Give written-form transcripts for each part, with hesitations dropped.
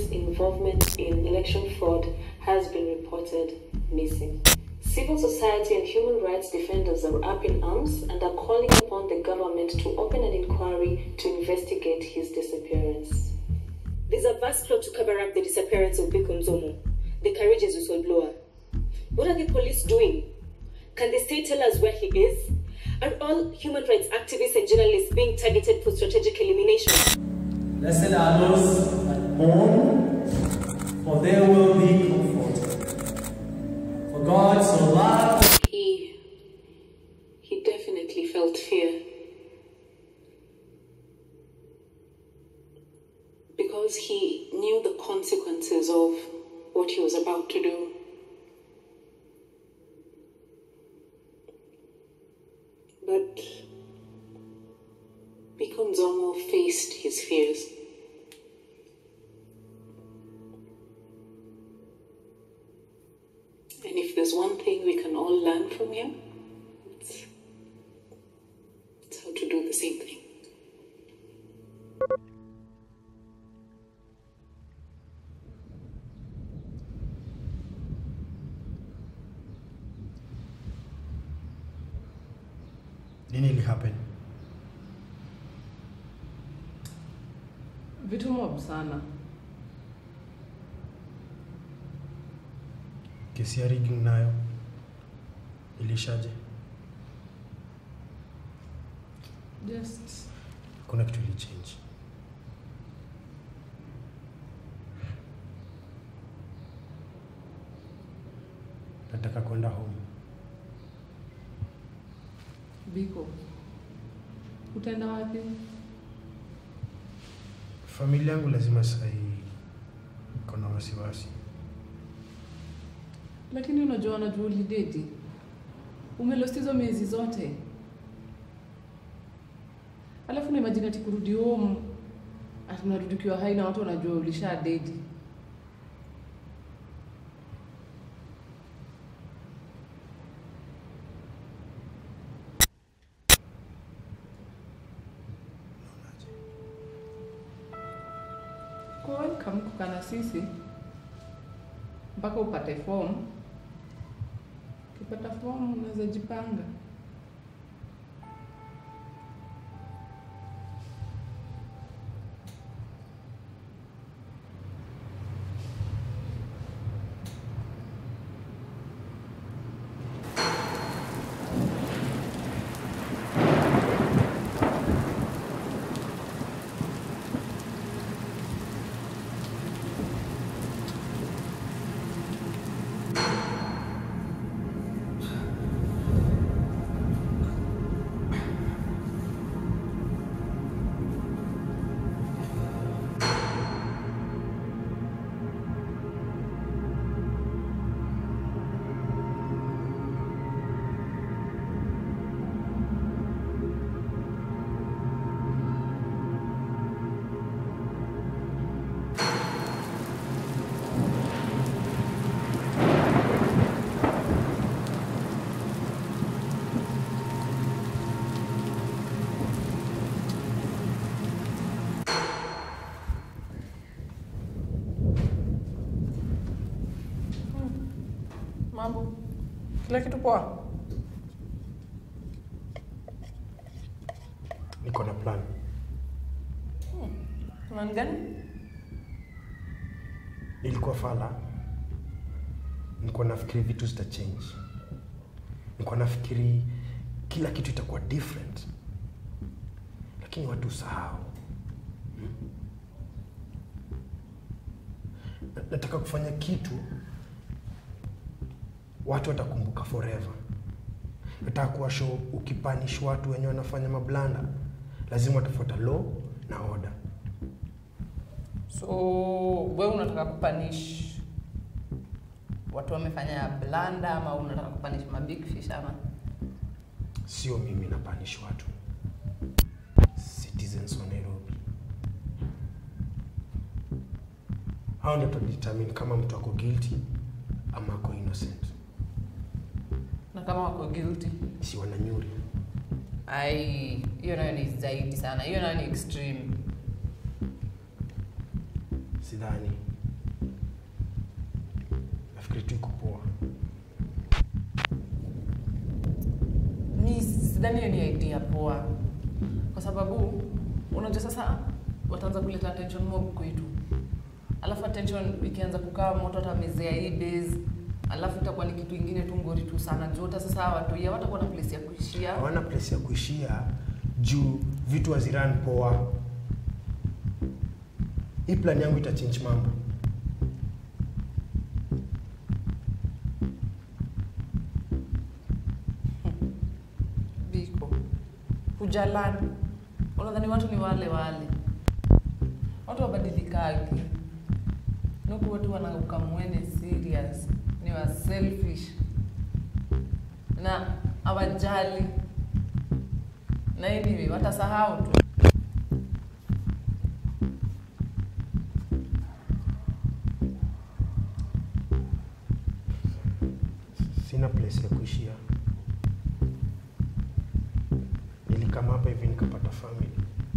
involvement in election fraud has been reported missing. Civil society and human rights defenders are up in arms and are calling upon the government to open an inquiry to investigate his disappearance. There's a vast plot to cover up the disappearance of Biko, the courageous whistleblower. What are the police doing? Can the state tell us where he is? Are all human rights activists and journalists being targeted for strategic elimination? Blessed are those that mourn, for they will be comforted. For God so loved. He definitely felt fear. Because he knew the consequences of what he was about to do. But Biko Nzomo faced his fears. And if there's one thing we can all learn from him, it's how to do the same thing. Nini ili happen? Vitu mob sana. Kesi ya rigging nayo ilishaje? Just kuna kitu ili change. Nataka kwenda home. Biko, utaenda wapi? Familia yangu lazima sahi kuna wasiwasi. Lakini unajua ulidate. Umelost hizo miezi zote. Alafu na imagine ati kurudi home, ati unarudi ukiwa hai na watu wanajua ulisha date. Welcome kukana sisi mpaka upate form. Ukipata form unaweza jipanga. Mambo. Kila kitu poa? Niko na plan. Plan gani? Ilikuwa fala. Niko nafikiri vitu zita change. Niko nafikiri kila kitu itakuwa different. Lakini watu usahau. Nataka kufanya kitu watu watakumbuka forever. Nataka kuwa show ukipanish watu wenye wanafanya mablanda, lazima watafuata law na order. So, wewe unataka kupanish watu wamefanya blanda ama unataka kupanish ma big fish ama? Sio mimi na punish watu. Citizens wa Nairobi. Hao ndio determine kama mtu ako guilty ama ako innocent. Na kama wako guilty, si wananyuri. Ai, hiyo nayo ni zaidi sana. Hiyo nayo ni extreme. Sidhani. nafikiri tu iko poa. Mimi sidhani hiyo ni idea poa. Kwa sababu unajua sasa wataanza kuleta attention mob kwetu. Alafu attention ikianza kukaa moto atamezea hii base. Alafu itakuwa ni kitu kingine tu ngori tu sana. Jota sasa watu ya watakuwa na place ya kuishia. Hawana place ya kuishia juu vitu haziran poa. Hii plan yangu itachange mambo. Biko. Hujalani. Unadhani watu ni wale wale. Watu wabadilikaje. Nuku watu wanauka mwene serious. Ni wa selfish. Na hawajali. Na anyway, watasahau tu. Sina place ya kuishia. Nilikama hapa hivi nikapata family.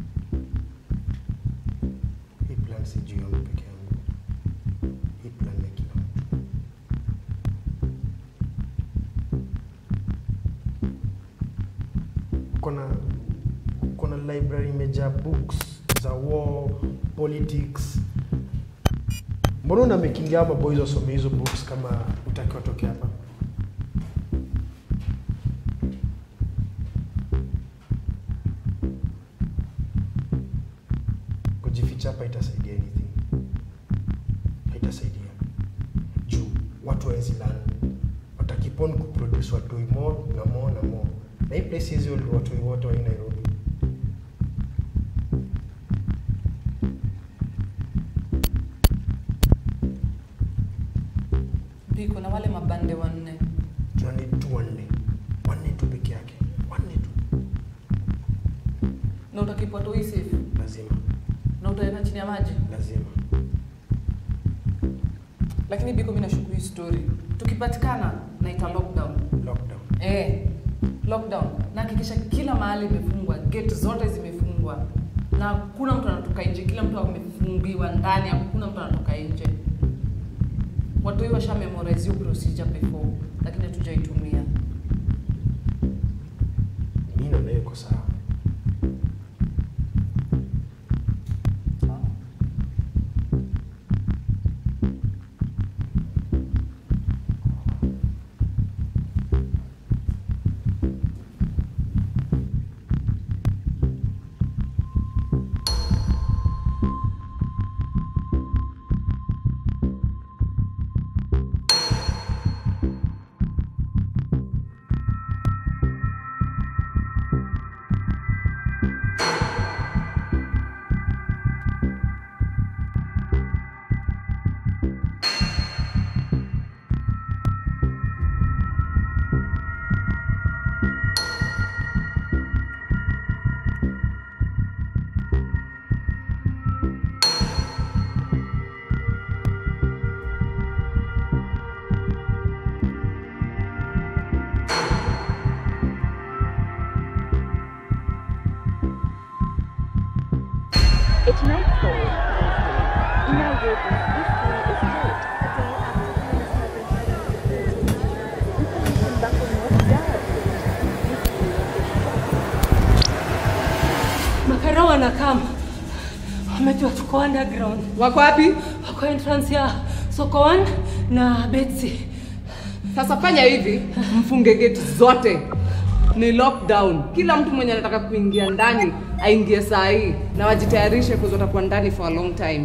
Hii plan si juu yangu peke yangu. Hii plan ya kila mtu. Kuna library imejaa books za war, politics. Mbona unamekingia hapa boys wasome hizo books kama utaki watoke hapa? Kujificha hapa itasaidia anything? Haitasaidia. Juu watu waenzilani watakipon kuproduce watoi more na more na more. Na hii place hizi watoi wote wa Nairobi. Biko na wale mabande wanne. Tunani tu wanne. Wanne tu peke yake. Wanne tu. Na utakipwa tu safe. Lazima. Na utaweka chini ya maji. Lazima. Lakini Biko mimi nashuku hii story. Tukipatikana na ita lockdown. Lockdown. Lockdown. Na hakikisha kila mahali imefungwa, gate zote zimefungwa. Na hakuna mtu anatoka nje, kila mtu amefungiwa ndani, hakuna mtu anatoka nje. Watu hiyo washa memorize hiyo procedure before, lakini hatujaitumia. Mimi na leo kwa sawa. It's nightfall. Nairobi history is late. A day after Information back on North Dallas. Makara wanakam. Wamejua tuko underground. Wako wapi? Wako entrance ya Soko 1 na Betsy. Sasa fanya hivi, mfunge gate zote. Ni lockdown. Kila mtu mwenye anataka kuingia ndani aingie saa hii na wajitayarishe kwa sababu watakuwa ndani for a long time.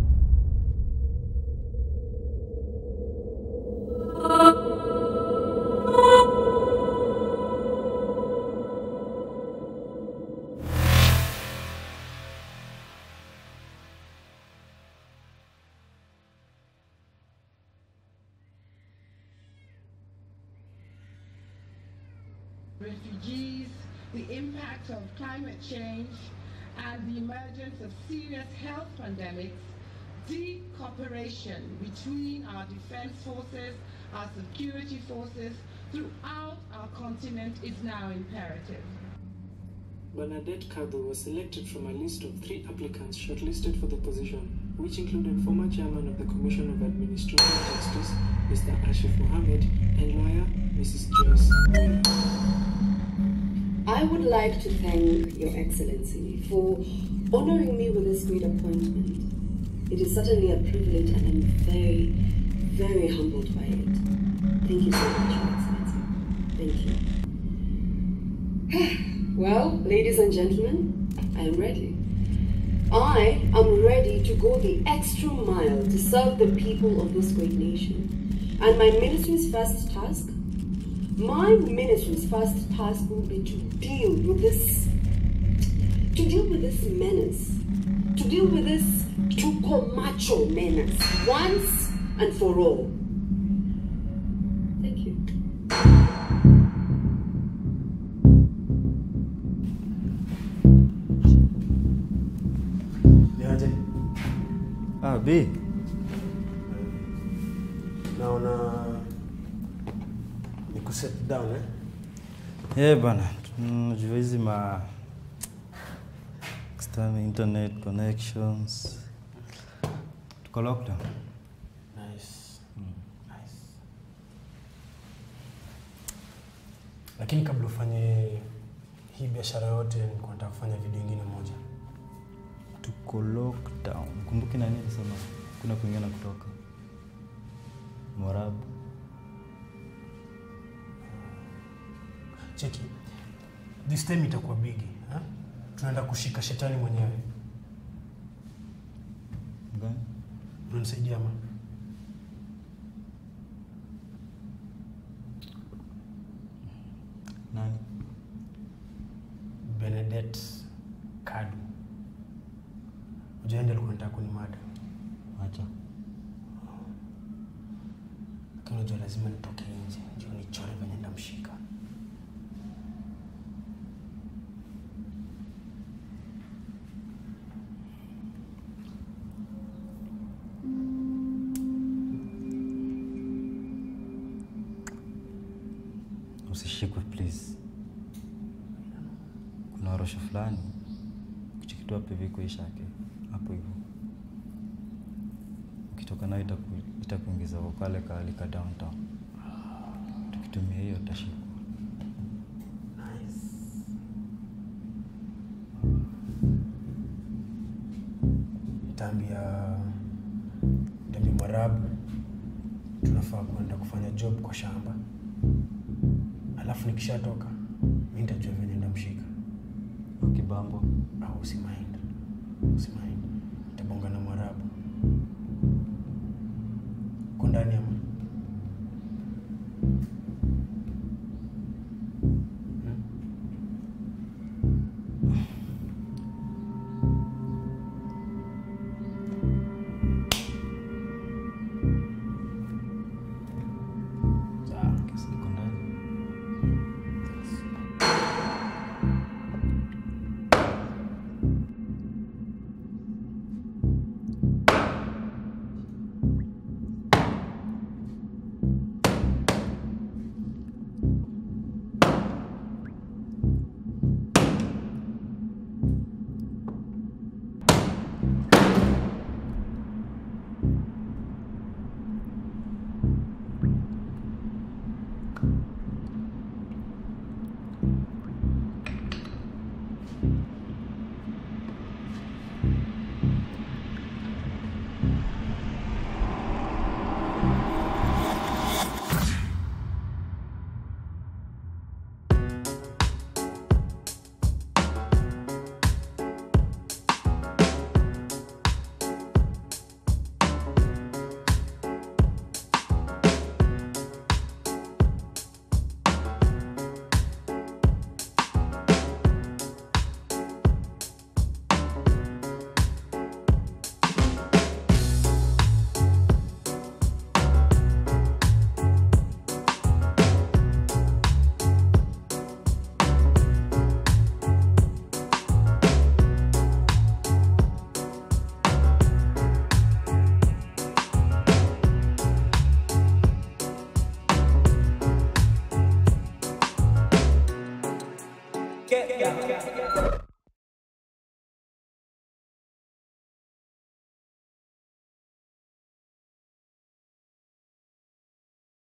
Refugees, the impact of climate change, and the emergence of serious health pandemics, deep cooperation between our defense forces, our security forces throughout our continent is now imperative. Bernadette Kado was selected from a list of 3 applicants shortlisted for the position, which included former chairman of the Commission of Administrative Justice, Mr. Ashif Mohammed, and lawyer, Mrs. Joyce. I would like to thank Your Excellency for honoring me with this great appointment. It is certainly a privilege and I'm very, very humbled by it. Thank you so much, Your Excellency. Thank you. Well, ladies and gentlemen, I am ready. I am ready to go the extra mile to serve the people of this great nation. And my ministry's first task will be to deal with this menace, to deal with this Tuko Macho menace once and for all. Thank you. B. Naona ni kuset down bana. Tunajua hizi ma external internet connections. Tuko lockdown. Nice. Lakini kabla ufanye hii biashara yote nilikuwa nataka kufanya video nyingine moja. Tuko lockdown. Kumbuki nani alisema kuna kuingia kutoka Mwarabu. Cheki. This time itakuwa bigi, tunaenda kushika shetani mwenyewe. Gani? Unanisaidia ama? Nani? Bernadette Kado. Ujaenda alikuwa anataka kunimada. Acha. Lakini unajua lazima nitoke nje, ndio nichore venye ndamshika. Usishikwe please. Kuna orosho fulani kuchikitua pevi kuisha yake hapo hivyo. Ukitoka nayo itakuingiza wakale ka downtown. Tukitumia hiyo utashikwa. Nice. Tambia Mwarabu tunafaa kwenda kufanya job kwa shamba. Alafu nikishatoka mimi nitajua venye ndamshika. Ukibambo au usimaindi.